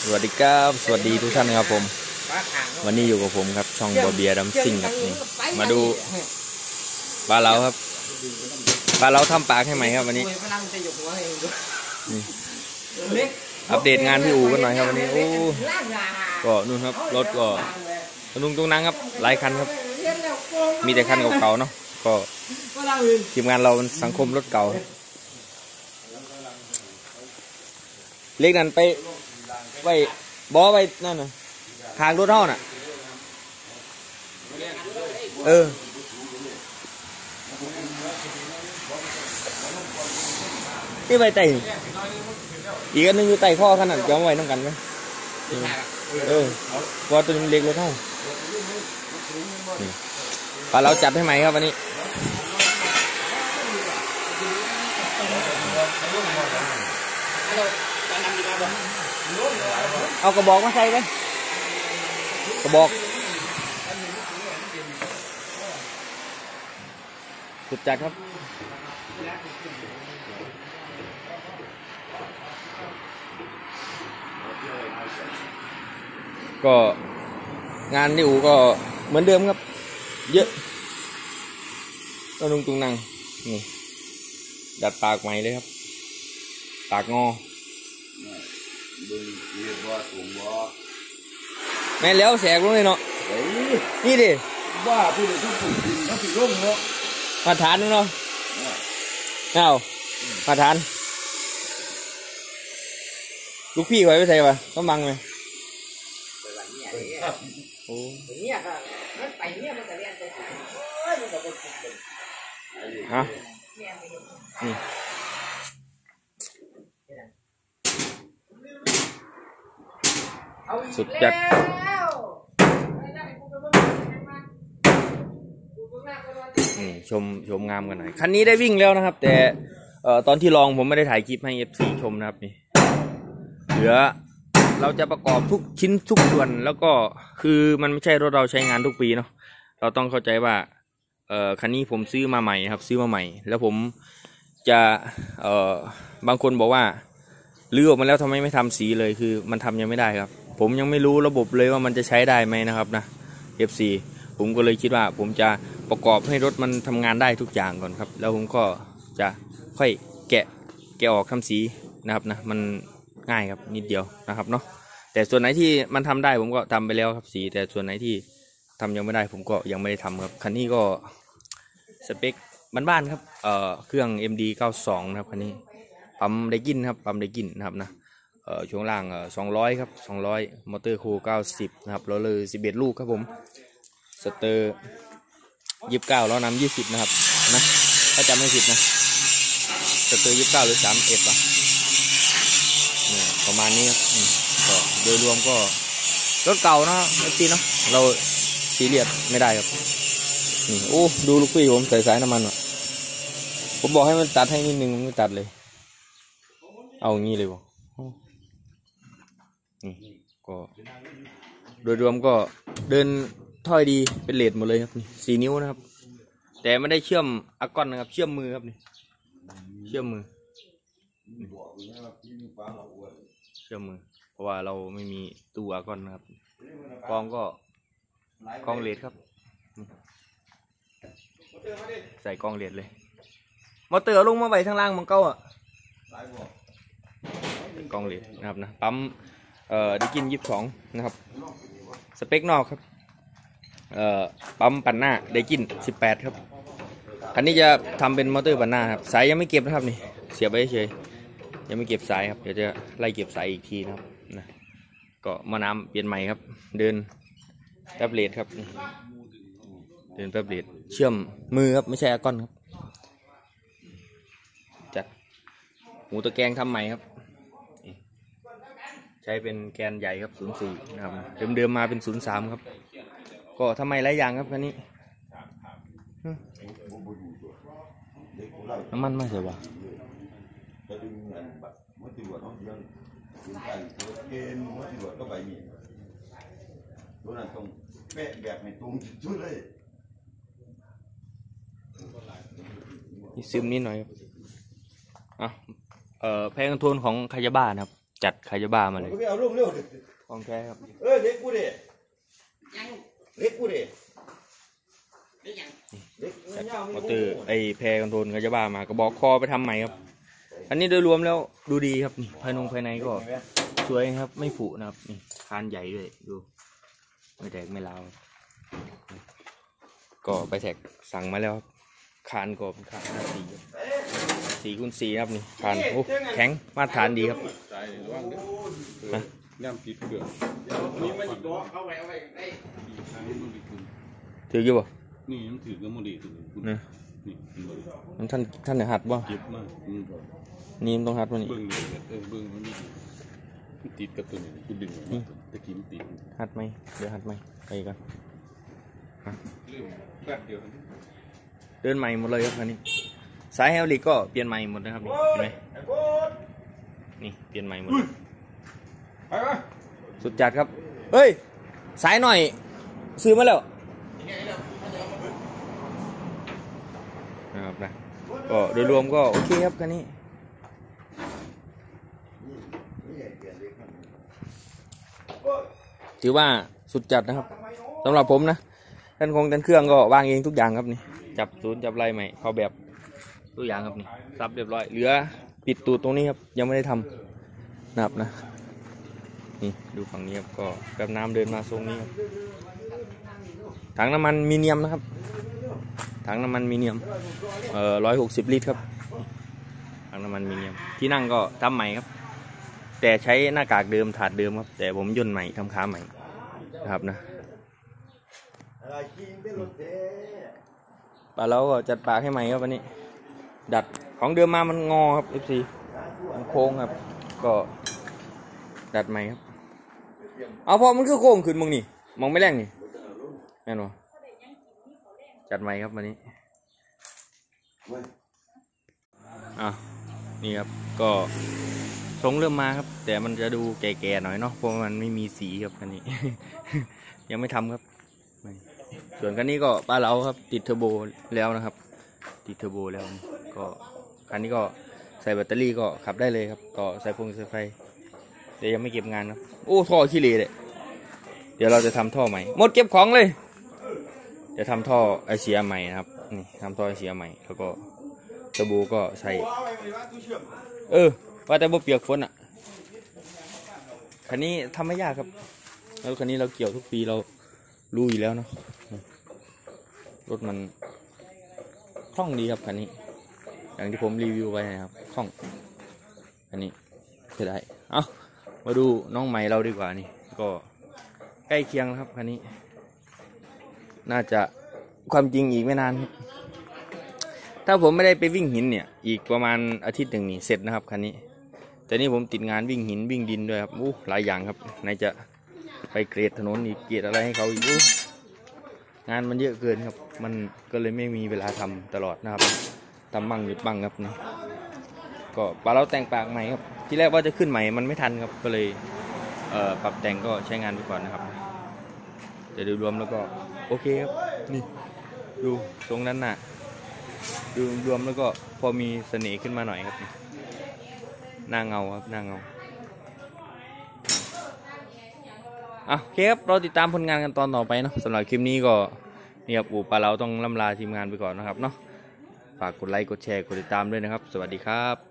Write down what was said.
วัสดีครับสวัสดีทุกท่านครับผมวันนี้อยู่กับผมครับช่องบอเบียดัมซิ่งครับนี่มาดูปลาเล้าครับปลาเล้าทำปากให้ไหมครับวันนี้อัปเดตงานพี่อู๋กันหน่อยครับวันนี้โอ้ก็นู่นครับรถก็ตรงนั้นครับหลายคันครับมีแต่คันเก่าๆเนาะก็ทีมงานเราสังคมรถเก่าเล็กนั่นไปไว้บอไว้นั่นน่ะทางรถเท่าน่ะนี่ใบไต่อีกอันนึงอยู่ไต่ข้อขนาดจะเอาไว้น้ำกันไหมพอตัวนี้เล็กรถเท่าปลาเราจัดให้ไหมครับวันนี้เอากระบอกมาใส่ไหมกระบอกสุดจัดครับก็งานที่อูก็เหมือนเดิมครับเยอะก็ตรงนั่งนี่ดัดปากใหม่เลยครับปากงอแม่แล้วแสกลงเลยเนาะนี่ดิบ้าพูดเลยทุกคนเขาผิดร่มเนาะมาทานเนาะเอามาทานลูกพี่ไว้ไม่ใช่ปะก็มังเลยโอ้ฮะนี่สุดจัดชมงามกันหน่อยคันนี้ได้วิ่งแล้วนะครับแต่ตอนที่ลองผมไม่ได้ถ่ายคลิปให้ FC ชมนะครับนี่เหลือเราจะประกอบทุกชิ้นทุกส่วนแล้วก็คือมันไม่ใช่รถเราใช้งานทุกปีเนาะเราต้องเข้าใจว่าคันนี้ผมซื้อมาใหม่ครับซื้อมาใหม่แล้วผมจะบางคนบอกว่าลื้อออกมาแล้วทำไมไม่ทำสีเลยคือมันทำยังไม่ได้ครับผมยังไม่รู้ระบบเลยว่ามันจะใช้ได้ไหมนะครับนะ FC ผมก็เลยคิดว่าผมจะประกอบให้รถมันทำงานได้ทุกอย่างก่อนครับแล้วผมก็จะค่อยแกะออกทำสีนะครับนะมันง่ายครับนิดเดียวนะครับเนาะแต่ส่วนไหนที่มันทำได้ผมก็ทำไปแล้วครับสีแต่ส่วนไหนที่ทำยังไม่ได้ผมก็ยังไม่ได้ทำครับคันนี้ก็สเปคบ้านๆครับเครื่อง MD 92นะครับคันนี้ปั๊มไดกินครับปั๊มไดกินนะครับนะช่วงล่าง200ครับ200มอเตอร์คู90นะครับล้อเลย11ลูกครับผมสเตอร์29ล้อนำ20นะครับนะถ้าจำไม่ผิดนะสเตอร์29หรือ31ป่ะเนี่ยประมาณนี้ก็โดยรวมก็รถเก่านะไม่ตีเนาะเราซีเรียสไม่ได้ครับนี่โอ้ดูลูกพี่ผมใส่สายน้ำมันอ่ะผมบอกให้มันตัดให้นิดนึงมันไม่ตัดเลยเอางี้เลยบอกนี่ก็โดยรวมก็เดินถ้อยดีเป็นเลดหมดเลยครับนี่4 นิ้วนะครับแต่ไม่ได้เชื่อมอากอนนะครับเชื่อมมือครับนี่เชื่อมมือเพราะว่าเราไม่มีตู้อากอนนะครับกองก็กองเลดครับใส่กองเลดเลยมอเตอร์ลงมาไว้ทางล่างมันเก้าอ่ะกองเลดนะครับนะปั๊มได้กิน22นะครับสเปคนอกครับปั๊มปั่นหน้าได้กิน18ครับอันนี้จะทำเป็นมอเตอร์ปั่นหน้าครับสายยังไม่เก็บนะครับนี่เสียบไว้เฉยยังไม่เก็บสายครับเดี๋ยวจะไล่เก็บสายอีกทีนะครับนะก็มาน้ำเปลี่ยนใหม่ครับเดินแท็บเล็ตครับเดินแท็บเล็ตเชื่อมมือครับไม่ใช่อากอนครับจัดหูตะแกรงทำใหม่ครับใช้เป็นแกนใหญ่ครับ04นะครับเดิมมาเป็น03ครับก็ทำไมหลายอย่างครับคันนี้น้ำมันไม่ใช่วะนี่ซึมนิดหน่อยครับแพงโทนของคายาบ้านะครับจัดคายาบ้ามาเลยเอาร่มเร็วของแท้ครับเด็กกูดิเด็กกูดิเด็กมอเตอร์ไอแพรคอนโทรลคายาบ้ามากระบอกคอไปทำใหม่ครับอันนี้โดยรวมแล้วดูดีครับนี่ภายในก็สวยครับไม่ผุนะครับนี่คานใหญ่ด้วยดูไม่แตกไม่ร้าวก็ไปแท็กสั่งมาแล้วคานก็เป็นคาน4x4ครับนี่คานโอ้แข็งมาตรฐานดีครับนะย่ำปิดเกลือถืออยู่ป่ะนี่มันถือกับโมดีถือนะนี่มันท่านเนี่ยหัดบ่เจ็บมากนี่มันต้องหัดมันนี่เบิ้งเลยเบิ้งมันติดกับตัวนี้กูดึงตะกี้มันติดหัดไหมเดี๋ยวหัดไหมไปกันแป๊บเดียวเดินใหม่หมดเลยครับคันนี้สายเฮลิก็เปลี่ยนใหม่หมดนะครับนี่เห็นไหมนี่เปลี่ยนใหม่หมดสุดจัดครับเฮ้ยสายหน่อยซื้อมาแล้วนะครับนะก็โดยรวมก็โอเคครับคันนี้ถือว่าสุดจัดนะครับสำหรับผมนะท่านเครื่องก็วางเองทุกอย่างครับนี่จับศูนย์จับไรใหม่เข้าแบบทุกอย่างครับนี่ซับเรียบร้อยเหลือปิดตูดตรงนี้ครับยังไม่ได้ทำนะครับนะนี่ดูฝั่งนี้ครับก็แบบน้ำเดินมาทรงนี้ครับถังน้ำมันมีเนียมนะครับถังน้ำมันมีเนียม160 ลิตรครับถังน้ำมันมีเนียมที่นั่งก็ทำใหม่ครับแต่ใช้หน้ากากเดิมถาดเดิมครับแต่ผมย่นใหม่ทำขาใหม่นะครับนะปลาเราก็จัดปากให้ใหม่ครับวันนี้ดัดของเดิมมามันงอครับ FC มันโค้งครับก็ดัดใหม่ครับเอาพอมันคือโค้งขึ้นมึงนี่มองไม่แรงนี่แน่นอนจัดใหม่ครับวันนี้นี่ครับก็ทรงเริ่มมาครับแต่มันจะดูแก่ๆหน่อยเนาะเพราะมันไม่มีสีครับคันนี้ ยังไม่ทำครับส่วนคันนี้ก็ปลาเราครับติดเทอร์โบแล้วนะครับติดเทอร์โบแล้วก็คันนี้ก็ใส่แบตเตอรี่ก็ขับได้เลยครับก็ใส่ไฟแต่ยังไม่เก็บงานครับโอ้ท่อขี้เหร่เลยเดี๋ยวเราจะทำท่อใหม่หมดเก็บของเลยจะทำท่อไอเสียใหม่นะครับนี่ทำท่อไอเสียใหม่แล้วก็เทอร์โบก็ใส่ว่าแต่บ่เปียกฝนอ่ะคันนี้ทำไม่ยากครับแล้วคันนี้เราเกี่ยวทุกปีเรารู้อยู่แล้วเนาะรถมันคล่องดีครับคันนี้อย่างที่ผมรีวิวไว้นะครับคล่องอันนี้จะได้มาดูน้องใหม่เราดีกว่านี่ก็ใกล้เคียงครับคันนี้น่าจะความจริงอีกไม่นานครับถ้าผมไม่ได้ไปวิ่งหินเนี่ยอีกประมาณอาทิตย์หนึ่งนี่เสร็จนะครับคันนี้แต่นี่ผมติดงานวิ่งหินวิ่งดินด้วยครับหลายอย่างครับไหนจะไปเกรดถนนอีกเกรดอะไรให้เขาอีกงานมันเยอะเกินครับมันก็เลยไม่มีเวลาทำตลอดนะครับทำบ้างหยุดบ้างครับนี่ก็ปลาเราแต่งปากใหม่ครับที่แรกว่าจะขึ้นใหม่มันไม่ทันครับก็เลยปรับแต่งก็ใช้งานไปก่อนนะครับแต่ดูรวมแล้วก็โอเคครับนี่ดูตรงนั้นน่ะดูรวมแล้วก็พอมีเสน่ห์ขึ้นมาหน่อยครับหน้าเงาครับหน้าเงาโอเคครับเราติดตามผลงานกันตอนต่อไปเนาะสำหรับคลิปนี้ก็นี่ครับปลาเราต้องล่ำลาทีมงานไปก่อนนะครับเนาะฝากกดไลค์กดแชร์กดติดตามด้วยนะครับสวัสดีครับ